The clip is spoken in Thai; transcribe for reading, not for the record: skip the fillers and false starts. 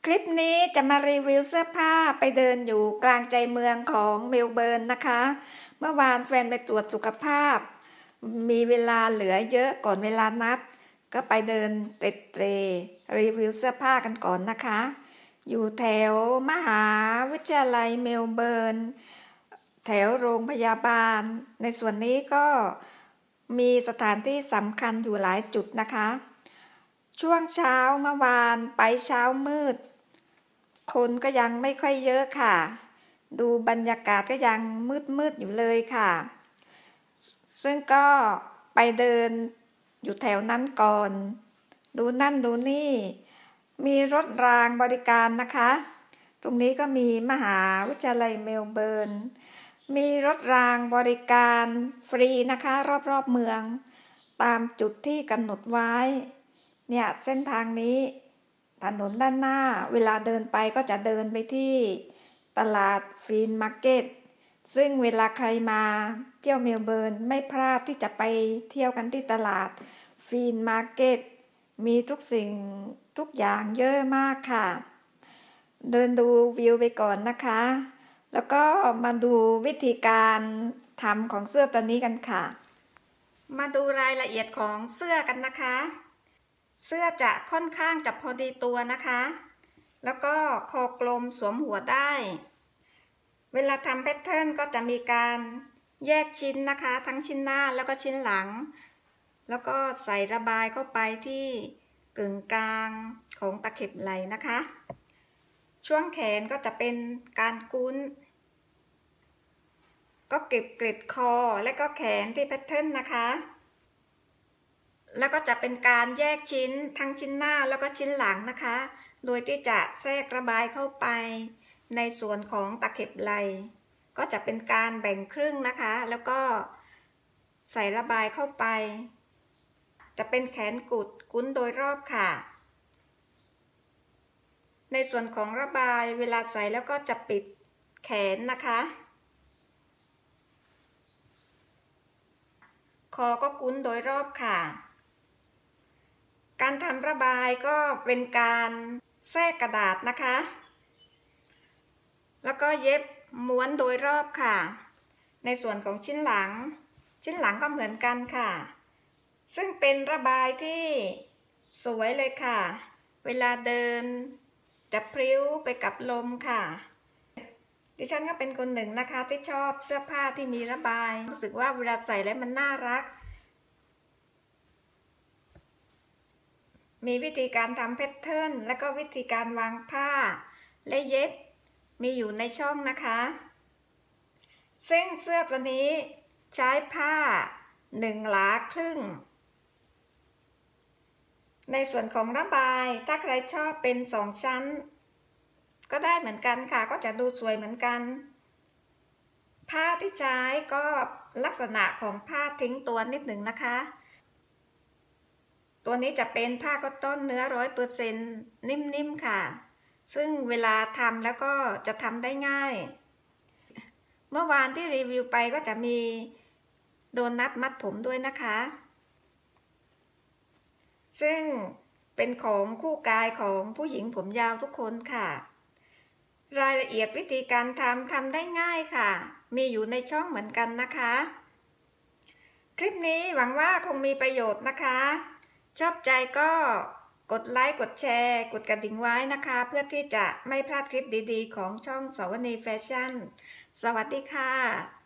คลิปนี้จะมารีวิวเสื้อผ้าไปเดินอยู่กลางใจเมืองของเมลเบิร์นนะคะ เมื่อวานแฟนไปตรวจสุขภาพมีเวลาเหลือเยอะก่อนเวลานัดก็ไปเดินเตร่รีวิวเสื้อผ้ากันก่อนนะคะ อยู่แถวมหาวิทยาลัยเมลเบิร์นแถวโรงพยาบาลในส่วนนี้ก็มีสถานที่สำคัญอยู่หลายจุดนะคะช่วงเช้าเมื่อวานไปเช้ามืดคนก็ยังไม่ค่อยเยอะค่ะดูบรรยากาศก็ยังมืดอยู่เลยค่ะซึ่งก็ไปเดินอยู่แถวนั้นก่อนดูนั่นดูนี่มีรถรางบริการนะคะตรงนี้ก็มีมหาวิทยาลัยเมลเบิร์นมีรถรางบริการฟรีนะคะรอบเมืองตามจุดที่กำหนดไว้เนี่ยเส้นทางนี้ถนนด้านหน้าเวลาเดินไปก็จะเดินไปที่ตลาดฟีนมาร์เก็ตซึ่งเวลาใครมาเที่ยวเมลเบิร์นไม่พลาดที่จะไปเที่ยวกันที่ตลาดฟีนมาร์เก็ตมีทุกสิ่งทุกอย่างเยอะมากค่ะเดินดูวิวไปก่อนนะคะแล้วก็มาดูวิธีการทำของเสื้อตัวนี้กันค่ะมาดูรายละเอียดของเสื้อกันนะคะเสื้อจะค่อนข้างจะพอดีตัวนะคะแล้วก็คอกลมสวมหัวได้เวลาทำแพทเทิร์นก็จะมีการแยกชิ้นนะคะทั้งชิ้นหน้าแล้วก็ชิ้นหลังแล้วก็ใส่ระบายเข้าไปที่กึ่งกลางของตะเข็บไหล่นะคะช่วงแขนก็จะเป็นการกุ้นก็เก็บเกล็ดคอและก็แขนที่แพทเทิร์นนะคะแล้วก็จะเป็นการแยกชิ้นทั้งชิ้นหน้าแล้วก็ชิ้นหลังนะคะโดยที่จะแทรกระบายเข้าไปในส่วนของตะเข็บไหล่ก็จะเป็นการแบ่งครึ่งนะคะแล้วก็ใส่ระบายเข้าไปจะเป็นแขนกุดกุ้นโดยรอบค่ะในส่วนของระบายเวลาใส่แล้วก็จะปิดแขนนะคะคอก็กุ้นโดยรอบค่ะการทำระบายก็เป็นการแทรกกระดาษนะคะแล้วก็เย็บม้วนโดยรอบค่ะในส่วนของชิ้นหลังก็เหมือนกันค่ะซึ่งเป็นระบายที่สวยเลยค่ะเวลาเดินจะพริ้วไปกับลมค่ะดิฉันก็เป็นคนหนึ่งนะคะที่ชอบเสื้อผ้าที่มีระบายรู้สึกว่าเวลาใส่แล้วมันน่ารักมีวิธีการทำแพทเทิร์นและก็วิธีการวางผ้าและเย็บมีอยู่ในช่องนะคะซึ่งเสื้อตัวนี้ใช้ผ้า1 หลาครึ่งในส่วนของระบายถ้าใครชอบเป็น2 ชั้นก็ได้เหมือนกันค่ะก็จะดูสวยเหมือนกันผ้าที่ใช้ก็ลักษณะของผ้าทิ้งตัวนิดหนึ่งนะคะตัวนี้จะเป็นผ้าคอตตอนเนื้อ100%นิ่มๆค่ะซึ่งเวลาทำแล้วก็จะทำได้ง่ายเมื่อวานที่รีวิวไปก็จะมีโดนัทมัดผมด้วยนะคะซึ่งเป็นของคู่กายของผู้หญิงผมยาวทุกคนค่ะรายละเอียดวิธีการทำได้ง่ายค่ะมีอยู่ในช่องเหมือนกันนะคะคลิปนี้หวังว่าคงมีประโยชน์นะคะชอบใจก็กดไลค์กดแชร์กดกระดิ่งไว้นะคะเพื่อที่จะไม่พลาดคลิปดีๆของช่องสวนีแฟชั่นสวัสดีค่ะ